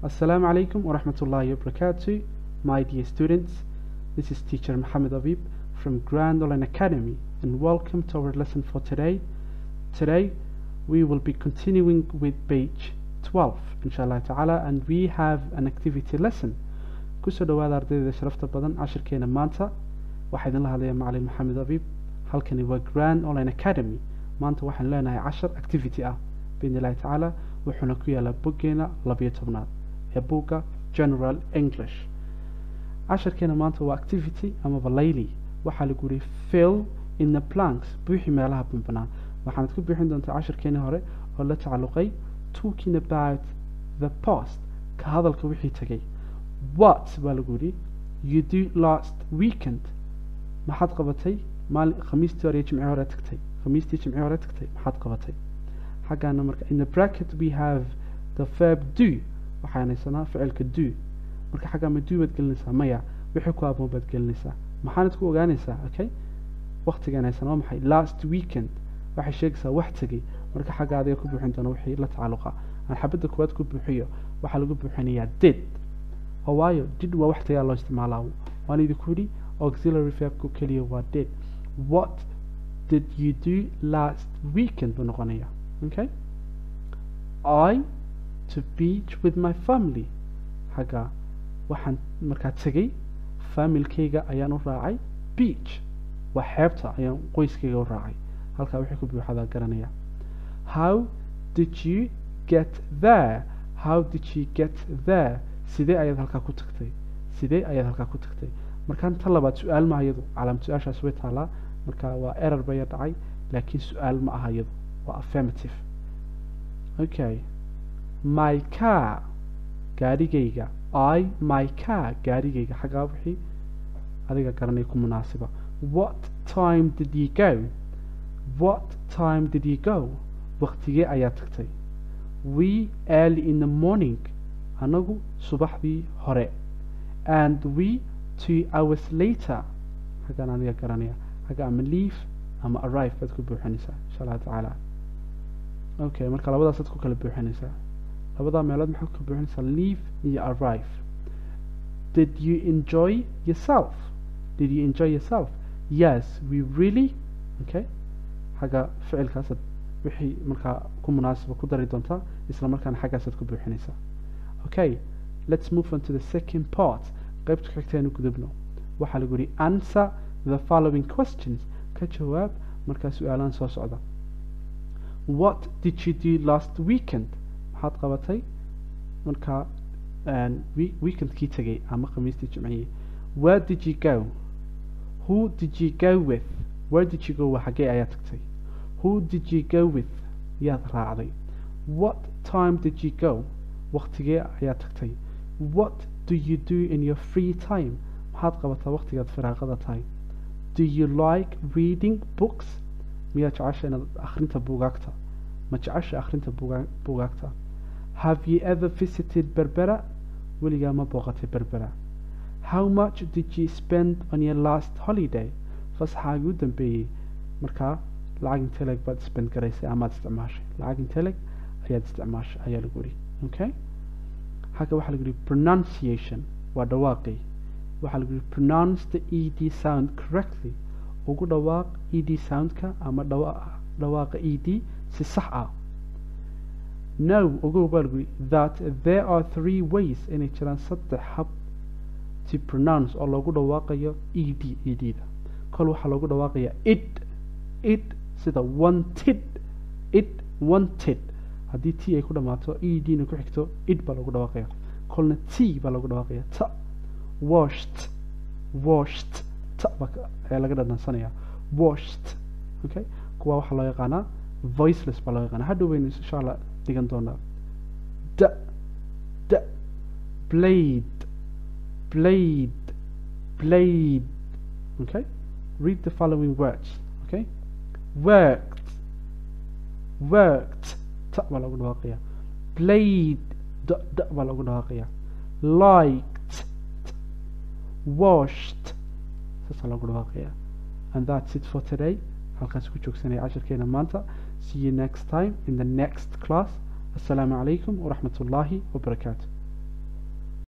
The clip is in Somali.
Assalamu alaikum wa rahmatullahi wa barakatuh, my dear students. This is teacher Muhammad Abib from Grand Online Academy, and welcome to our lesson for today. Today we will be continuing with page 12 inshallah ta'ala, and we have an activity lesson. Kusoo dhawaada ardayda sharafta badan cashirkeena maanta. Waxaa idin la hadlaya macallin Muhammad Abib. Halkani waa Grand Online Academy. Maanta waxaan leenahay 10 activity ah biidhnillahi ta'ala, wuxuuna ku yaalaa boggeena 12aad ee buugga General English. Cashirkeena maanta waa activity amaba layli. Waxaa lagu yidhi fill in the blanks, buuxi meelaha banbanaan. Waxaanad ku buuxin doontaa cashirkeeni hore oo la tacalluqay talking about the past, ka hadalka wixii tagay. What baa lagu yidhi you do last weekend, maxaad qabatay khamiistii hore iyo jimcihii hore tagtay. Khamiistii jimcihii hore tagtay maxaad qabatay. xaggaana marka in the bracket we have the verb do, waxaan haysanaa ficilka do. marka xagga ma do baad gelinaysaa? Maya, wixii ku habboon baad gelinaysaa. maxaanad ku ogaanaysaa? Okay, waqtigaan haysanaa waa maxay? Last weekend waxay sheegaysaa wax tagay. marka xagga adiga ku buuxin doona wixii la tacalluqa. aan xabadda koowaad ku buuxiyo waxaa lagu buuxinayaa did. oo waayo did waa wax tagaa loo isticmaalaa. waan idinku yidhi auxiliary verbku keliya waa did. What did you do last weekend buu noqonayaa. Okay, I to beach with my family. xagga waxaan markaa tegay familkayga ayaan u raacay beach, waa xeebta ayaan qoyskayga u raacay. halkaa wixii ku buuxadaa garanaya. How did you get there? How did you get there? sidee ayaad halkaa ku tagtay? sidee ayaad halkaa ku tagtay? markaan ta labaad su-aal maaha iyadu, calaamad su-aashaas way taalaa. marka waa error baya dhacay, laakiin su-aal ma aha iyadu, waa affirmative. Okay, my car, gaarigayga. My car, gaarigayga. xaggaa wixii adiga garanay ku munaasiba. What time did you go? What time did you go? waqtigee ayaa tagtay? We early in the morning, anagu subaxdii hore. And we 2 hours later, xaggaan adiga garanaya. xagga ama leave ama arrive baad ku buuxinaysaa insha allah tacaala. Okay, marka labadaasaad ku kala buuxinaysaa. labadaa meelood maxaad ku buuxinaysaa? leave iyo arrive. Did you enjoy yourself? Did you enjoy yourself? Yes, we really. Okay, xagga ficilkaasaad wixii markaa ku munaasiba ku dari doontaa, isla markaana xaggaasaad ku buuxinaysaa. Okay, let's move on to the second part. qaybta xigteenu gudubno. waxaa lagu yidhi answer the following questions, ka jawaab markaa su-aalaan soo socda. What did you do last weekend? maxaad qabatay markaa weekendkii tagay ama khamiistii jimciyey. Where did you go? Who did you go with? Where did you go? waa xaggee ayaa tagtay. Who did you go with? yaad raacday. What time did you go? waqtigee ayaa tagtay. What do you do in your free time? maxaad qabataa waqtigaad firaaqada tahay. Do you like reading books? miyaad jecesha inaad akhrinta buugaagta? ma jecesha akhrinta buugaagta? Have you ever visited Berbera? weligaa ma booqatay Berbera? How much did you spend on your last holiday? fasaxaagii u dambeeyey markaa lacag intee leeg baad spend garaysay amaad isticmaashay? lacag intee leeg ayaad isticmaashay ayaa lagu yidhi. Okay, xagga waxaa lagu yidhi pronunciation, waa dhawaaqii. waxaa lagu yidhi pronounce the ed sound correctly, ugu dhawaaq ed soundka ama dhawaaqa ed si sax ah. No, ogow baa lagu yidhi that there are 3 ways, inay jiraan 3 hab to pronounce oo loogu dhawaaqayo edda. kol waxaa loogu dhawaaqaya it sida wanted, it wanted. haddii t ay ku dhammaato edna ku xigto it baa loogu dhawaaqaya. kolna t baa loogu dhawaaqaya ta. washed ta ayaa laga dhadhansanaya. washed. Okay, kuwa waxaa loo yaqaanaa voiceless baa loo yaqaanaa. hadhow baynu insha allah dhigan doonaa. blade. Okay, read the following words. Okay, worked ta baa lagu dhawaaqaya. Played baa lagu dhawaaqaya. Liked, washed saasaa lagu dhawaaqaya. And that's it for today. halkaas ku joogsanaya casharkeena maanta. See you next time in the next class. Assalamu alaikum wa rahmatullahi wa barakatuh.